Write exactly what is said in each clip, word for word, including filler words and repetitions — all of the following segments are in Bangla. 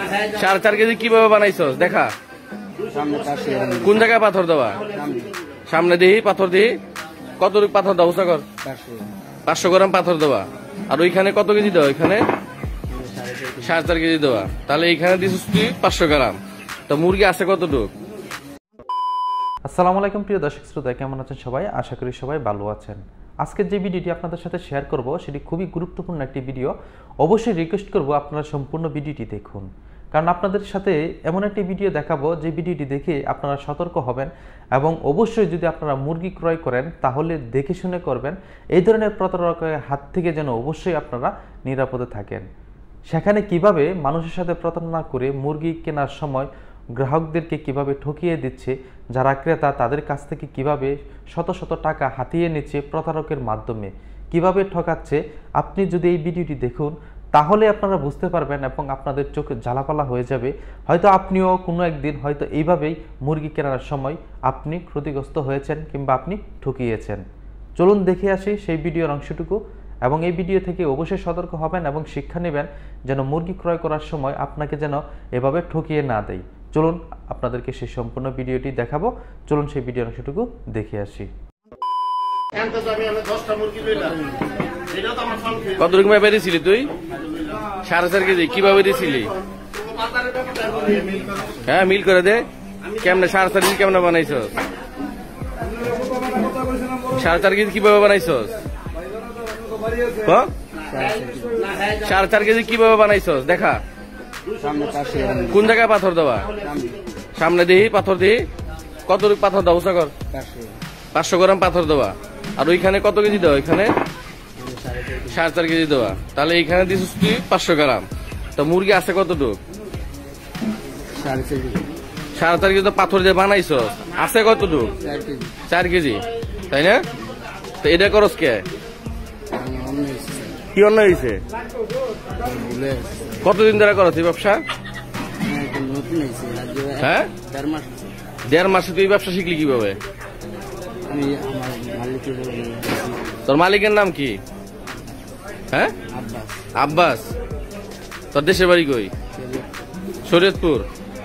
সাড়ে চার কেজি কিভাবে বানাইছস দেখা? কোন জায়গায় পাথর দেওয়া? সামনে দিহি পাথর দিহি। কত পাথর দাও কর? পাঁচশো গ্রাম পাথর দেওয়া। আর ওইখানে কত কেজি দেওয়া? ওইখানে সাড়ে চার কেজি দেওয়া। তাহলে এইখানে দিছিস তুই পাঁচশো গ্রাম। তো মুরগি আছে কতটুক? আসসালামু আলাইকুম প্রিয় দর্শক শ্রোতা, কেমন আছেন সবাই? আশা করি সবাই ভালো আছেন। আজকের যে ভিডিওটি আপনাদের সাথে শেয়ার করব সেটি খুবই গুরুত্বপূর্ণ একটি ভিডিও। অবশ্যই রিকোয়েস্ট করব আপনারা সম্পূর্ণ ভিডিওটি দেখুন, কারণ আপনাদের সাথে এমন একটি ভিডিও দেখাবো যে ভিডিওটি দেখে আপনারা সতর্ক হবেন এবং অবশ্যই যদি আপনারা মুরগি ক্রয় করেন তাহলে দেখে শুনে করবেন। এই ধরনের প্রতারকের হাত থেকে যেন অবশ্যই আপনারা নিরাপদে থাকেন। সেখানে কিভাবে মানুষের সাথে প্রতারণা করে মুরগি কেনার সময় গ্রাহকদেরকে কিভাবে ঠকিয়ে দিচ্ছে, যারা ক্রেতা তাদের কাছ থেকে কিভাবে শত শত টাকা হাতিয়ে নিচ্ছে প্রতারকের মাধ্যমে, কিভাবে ঠকাচ্ছে, আপনি যদি এই ভিডিওটি দেখুন তাহলে আপনারা বুঝতে পারবেন এবং আপনাদের চোখ জ্বালাপালা হয়ে যাবে। হয়তো আপনিও কোনো একদিন হয়তো এইভাবেই মুরগি কেনার সময় আপনি ক্ষতিগ্রস্ত হয়েছেন কিংবা আপনি ঠকিয়েছেন। চলুন দেখে আসি সেই ভিডিওর অংশটুকু এবং এই ভিডিও থেকে অবশ্যই সতর্ক হবেন এবং শিক্ষা নেবেন যেন মুরগি ক্রয় করার সময় আপনাকে যেন এভাবে ঠকিয়ে না দেয়। চলুন আপনাদেরকে সেই সম্পূর্ণ ভিডিওটি দেখাবো। চলুন সেই ভিডিও অংশটুকু দেখে আসি। কত রকম বেরিয়েছিলি তুই? সাড়ে চার কেজি কিভাবে দিয়েছিলি? হ্যাঁ মিল করে দে। কেমনে সাড়ে চার কেজি কেমনে বানাইছ? সাড়ে চার কেজি কিভাবে বানাইছ? সাড়ে চার কেজি কিভাবে বানাইছ দেখা? কোন জায়গায় পাথর দেওয়া? সামনে দিহি পাথর দিহি। কত পাথর দাও কর? পাঁচশো গ্রাম পাথর দেওয়া। আর ওইখানে কত কেজি দেওয়া? ওইখানে সাড়ে চার কেজি দেওয়া। তাহলে এইখানে দিছিস তুই পাঁচশো গ্রাম। তো মুরগি আছে কতটুক? সাড়ে চার কেজি তো পাথর দিয়ে বানাইছ, আছে কতটুক? চার কেজি, তাই না? তো এটা করস কে? কি অন্য হয়েছে? কতদিন ধরে করছ এই ব্যবসা? হ্যাঁ দেড় মাসে তুই ব্যবসা শিখলি কিভাবে? তোর মালিকের নাম কি? হ্যাঁ আব্বাস। তোর দেশের বাড়ি কই? শরীয়তপুর।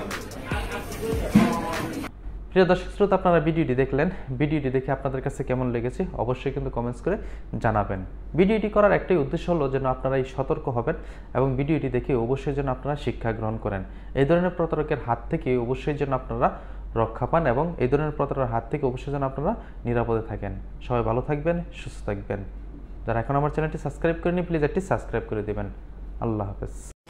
প্রিয় দর্শক শ্রোতা, আপনারা ভিডিওটি দেখলেন। ভিডিওটি দেখে আপনাদের কাছে কেমন লেগেছে অবশ্যই কিন্তু কমেন্টস করে জানাবেন। ভিডিওটি করার একটাই উদ্দেশ্য হলো যেন আপনারা এই সতর্ক হবেন এবং ভিডিওটি দেখে অবশ্যই যেন আপনারা শিক্ষা গ্রহণ করেন। এই ধরনের প্রতারকের হাত থেকে অবশ্যই যেন আপনারা রক্ষা পান এবং এই ধরনের প্রতারকের হাত থেকে অবশ্যই যেন আপনারা নিরাপদে থাকেন। সবাই ভালো থাকবেন, সুস্থ থাকবেন। যারা এখন আমার চ্যানেলটি সাবস্ক্রাইব করেনি প্লিজ একটি সাবস্ক্রাইব করে দেবেন। আল্লাহ হাফেজ।